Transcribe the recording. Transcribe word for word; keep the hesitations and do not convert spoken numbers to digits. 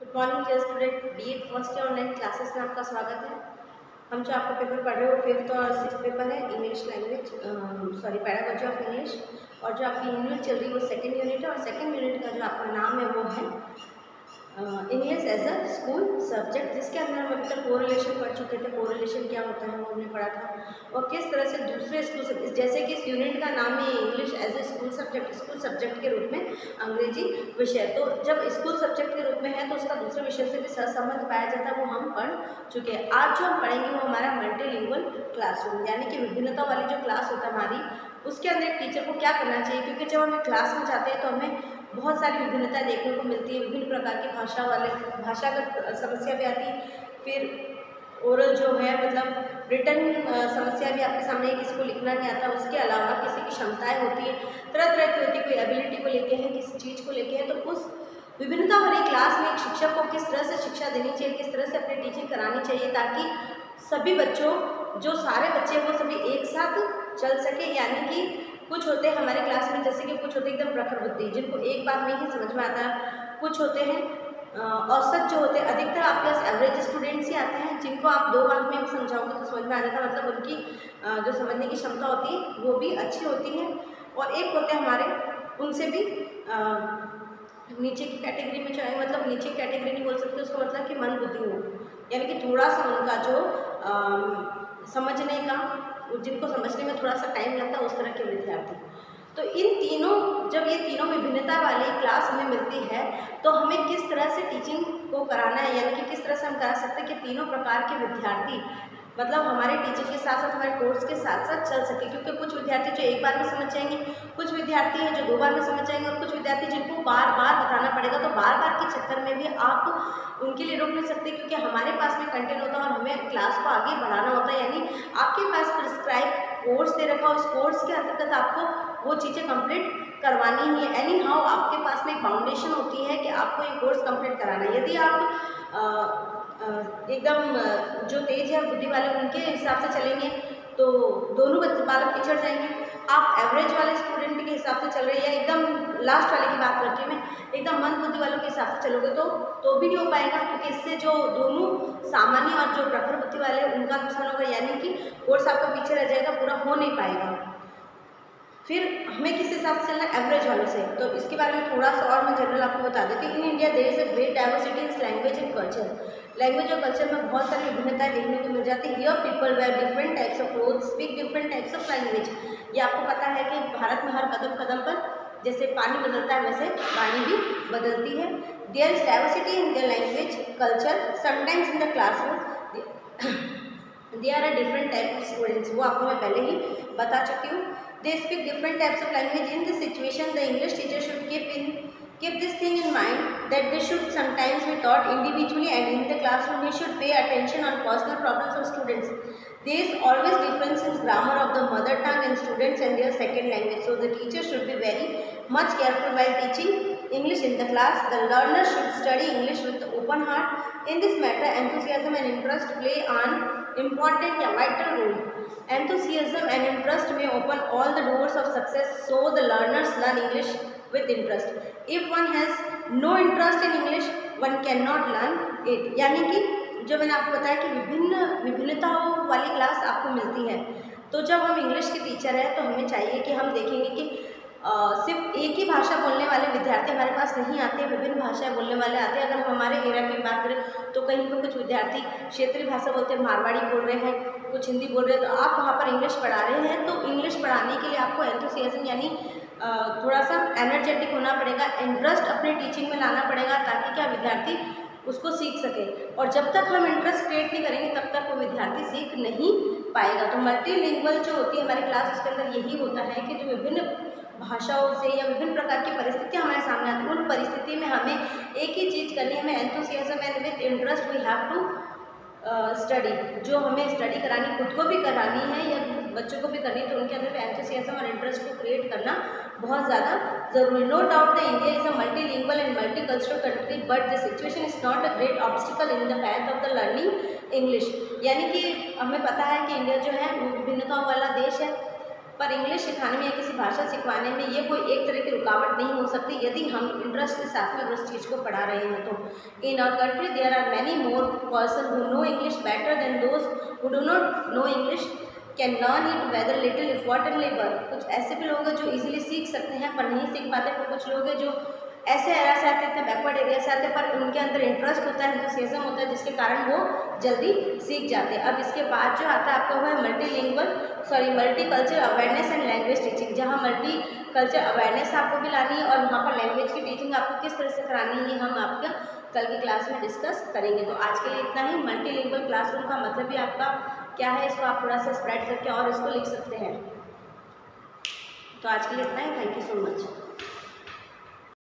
Morning dear student, BEd first year online classes में आपका स्वागत है। हम जो आपका पेपर पढ़ रहे हो फिफ्थ और सिक्स पेपर है English language, sorry pedagogy of English, और जो आपकी यूनिट चल रही है वो सेकेंड यूनिट है। और सेकेंड यूनिट का जो आपका नाम है वो है English as a school subject, जिसके अंदर हम अभी तक कोरिलेशन पढ़ चुके थे। कोरिलेशन क्या होता है वो हमने पढ़ा था, और किस तरह से दूसरे स्कूल सब्जेक्ट, जैसे कि इस यूनिट का नाम है English as a school subject, school subject के रूप में अंग्रेजी विषय। तो जब स्कूल सब्जेक्ट के रूप में है तो उसका दूसरे विषय से भी सहसंबंध पाया जाता है, वो हम पढ़ चुके हैं। आज जो हम पढ़ेंगे वो हमारा मल्टीलिंगुअल क्लासरूम, यानी कि विभिन्नता वाली जो क्लास होता है हमारी, उसके अंदर एक टीचर को क्या करना चाहिए, क्योंकि जब हम क्लास में जाते हैं तो हमें बहुत सारी विभिन्नता देखने को मिलती है। विभिन्न प्रकार की भाषा वाले भाषागत समस्या भी आती है, फिर ओरल जो है मतलब रिटर्न समस्या भी आपके सामने, किसी को लिखना नहीं आता, उसके अलावा किसी की क्षमताएं होती है, तरह तरह की होती है, कोई एबिलिटी को लेके है, किसी चीज़ को लेके है। तो उस विभिन्नता वाली क्लास में एक शिक्षक को किस तरह से शिक्षा देनी चाहिए, किस तरह से अपनी टीचिंग करानी चाहिए, ताकि सभी बच्चों, जो सारे बच्चे वो सभी एक साथ चल सके। यानी कि कुछ होते हैं हमारे क्लास में, जैसे कि कुछ होते हैं एकदम प्रखर बुद्धि, जिनको एक बार में ही समझ में आता है। कुछ होते हैं औसत जो होते हैं, अधिकतर आपके पास एवरेज स्टूडेंट्स ही आते हैं, जिनको आप दो बार में भी समझाओगे तो समझ में आ जाता है, मतलब उनकी जो समझने की क्षमता होती है वो भी अच्छी होती है। और एक होते हैं हमारे, उनसे भी आ, नीचे की कैटेगरी में चाहे, मतलब नीचे की कैटेगरी नहीं बोल सकते उसको, मतलब कि मन बुद्धि हो, यानी कि थोड़ा सा उनका जो आ, समझने का, जिनको समझने में थोड़ा सा टाइम लगता है, उस तरह के विद्यार्थी। तो इन तीनों, जब ये तीनों विभिन्नता वाली क्लास हमें मिलती है तो हमें किस तरह से टीचिंग को कराना है, यानी कि किस तरह से हम करा सकते हैं कि तीनों प्रकार के विद्यार्थी मतलब हमारे टीचिंग के साथ साथ हमारे कोर्स के साथ साथ चल सके। क्योंकि कुछ विद्यार्थी जो एक बार में समझ जाएंगे, कुछ विद्यार्थी हैं जो दो बार में समझ जाएंगे, और कुछ विद्यार्थी जिनको बार बार बताना पड़ेगा। तो बार बार के चक्कर में भी आप उनके लिए रोक नहीं सकते, क्योंकि हमारे पास में कंटेंट होता है और हमें क्लास को आगे बढ़ाना होता है। यानी आपके पास प्रिस्क्राइब कोर्स दे रखा, उस कोर्स के अंतर्गत आपको वो चीज़ें कंप्लीट करवानी ही है। एनी हाउ आपके पास में एक फाउंडेशन होती है कि आपको ये कोर्स कंप्लीट कराना है। यदि आप एकदम जो तेज है बुद्धि वाले उनके हिसाब से चलेंगे तो दोनों बच्चे बालक पिछड़ जाएंगे। आप एवरेज वाले स्टूडेंट के हिसाब से चल रहे हैं, या एकदम लास्ट वाले की बात करती हूँ मैं, एकदम मंद बुद्धि वालों के हिसाब से चलोगे तो तो भी नहीं हो पाएगा, क्योंकि इससे जो दोनों सामान्य और जो प्रखर बुद्धि वाले उनका नुकसान होगा, यानी कि कोर्स आपका पीछे रह जाएगा, पूरा हो नहीं पाएगा। फिर हमें किस हिसाब से चलना है, एवरेज वालों से। तो इसके बारे में थोड़ा सा और मैं जनरल आपको बता देती हूँ। In India there is a great diversity in language and culture. Language और कल्चर में बहुत सारी विभिन्नताएं देखने को मिल जाती है। Here people wear different types of clothes, speak different types of language. ये आपको पता है कि भारत में हर कदम कदम पर जैसे पानी बदलता है वैसे वाणी भी बदलती है। There is diversity in their language culture, sometimes in the classroom there are different type of students, वो आपको मैं पहले ही बता चुकी हूँ। They speak different types of language. In this situation, the English teacher should keep in keep this thing in mind that they should sometimes be taught individually, and in the classroom he should pay attention on personal problems of students. There is always difference in grammar of the mother tongue and students and their second language. So the teacher should be very much careful while teaching English in the class. The learner should study English with open heart. In this matter, enthusiasm and interest play an important and vital role. Enthusiasm and interest may open all the doors of success, so the learners learn English with interest. If one has no interest in English, one cannot learn it. यानी कि जो मैंने आपको बताया कि विभिन्न विभिन्नताओं वाली क्लास आपको मिलती है, तो जब हम इंग्लिश के टीचर हैं तो हमें चाहिए कि हम देखेंगे कि आ, सिर्फ एक ही भाषा बोलने वाले विद्यार्थी हमारे पास नहीं आते, विभिन्न भाषाएं बोलने वाले आते हैं। अगर हम हमारे एरिया की बात करें तो कहीं पर कुछ विद्यार्थी क्षेत्रीय भाषा बोलते हैं, मारवाड़ी बोल रहे हैं, कुछ हिंदी बोल रहे हैं, तो आप वहाँ पर इंग्लिश पढ़ा रहे हैं। तो इंग्लिश पढ़ाने के लिए आपको एंथुसियाज्म यानी थोड़ा सा एनर्जेटिक होना पड़ेगा, इंटरेस्ट अपने टीचिंग में लाना पड़ेगा, ताकि क्या विद्यार्थी उसको सीख सके। और जब तक हम इंटरेस्ट क्रिएट नहीं करेंगे तब तक वो विद्यार्थी सीख नहीं पाएगा। तो मल्टीलिंगुअल जो होती है हमारी क्लास, उसके अंदर यही होता है कि जो विभिन्न भाषाओं से या विभिन्न प्रकार की परिस्थितियाँ हमारे सामने आती हैं, उन परिस्थिति में हमें एक ही चीज़ करनी है, हमें enthusiasm and with interest we have to study. जो हमें स्टडी करानी, खुद को भी करानी है या बच्चों को भी करनी है, तो उनके अंदर एंथुसियाज्म और इंटरेस्ट को क्रिएट करना बहुत ज़्यादा जरूरी। No doubt the India is a multilingual and multicultural country, but the situation is not a great obstacle in the path of the learning English. यानी कि हमें पता है कि इंडिया जो है वो विभिन्नताओं वाला देश है, पर इंग्लिश सिखाने में या किसी भाषा सिखाने में ये कोई एक तरह की रुकावट नहीं हो सकती यदि हम इंटरेस्ट के साथ में उस चीज़ को पढ़ा रहे हैं तो। In our country there are many more person who know English better than those who do not know English can learn it whether little effortlessly. पर कुछ ऐसे भी लोग हैं जो इजीली सीख सकते हैं पर नहीं सीख पाते, पर कुछ लोग हैं जो ऐसे एरिया से आते हैं, बैकवर्ड एरिया से आते हैं, पर उनके अंदर इंटरेस्ट होता है, एंथुसियाज्म होता है, जिसके कारण वो जल्दी सीख जाते हैं। अब इसके बाद जो आता है आपका वो है multilingual sorry multi culture awareness and language teaching, जहाँ मल्टी कल्चर अवेयरनेस आपको भी लानी है और वहाँ पर लैंग्वेज की टीचिंग आपको किस तरह से करानी है हम आपका कल की क्लास में डिस्कस करेंगे। तो आज के लिए इतना ही। मल्टीलिंगुअल क्लासरूम का मतलब भी आपका क्या है, इसको आप थोड़ा सा स्प्रेड करके और इसको लिख सकते हैं। तो आज के लिए इतना ही। Thank you so much.